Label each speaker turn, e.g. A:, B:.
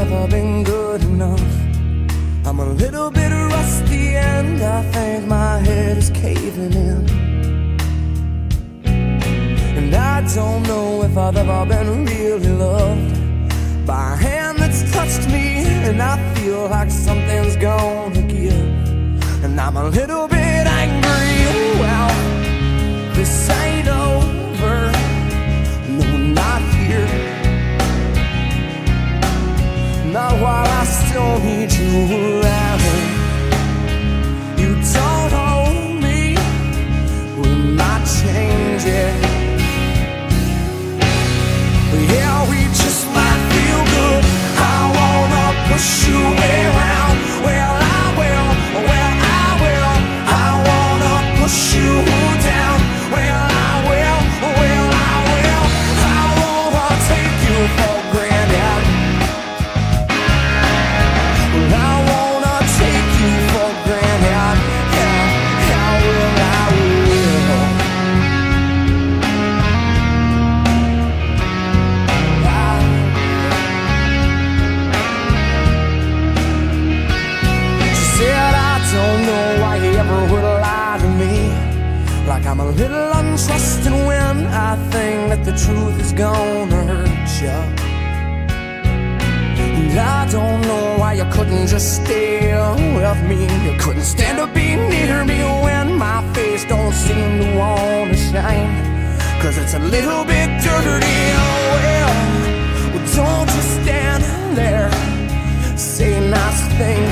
A: never been good enough. I'm a little bit rusty and I think my head is caving in. And I don't know if I've ever been really loved by a hand that's touched me, and I feel like something's gonna give. And I'm a little bit angry, well, this ain't over, no, not here. Not while I still need you around. You don't hold me, we might change it. Yeah, we just might feel good. I wanna push you around. Well, I will, well, I will. I wanna push you down. Well, I will, well, I will. I wanna take you for granted. Well, I wanna take you for granted. Yeah, I will, I will. She said, I don't know why you ever would lie to me, like I'm a little untrusting when I think that the truth is gonna hurt you. And I don't know why you couldn't just stay with me. You couldn't stand to be near me when my face don't seem to wanna shine, 'cause it's a little bit dirty. Oh well, don't just stand there, say nice things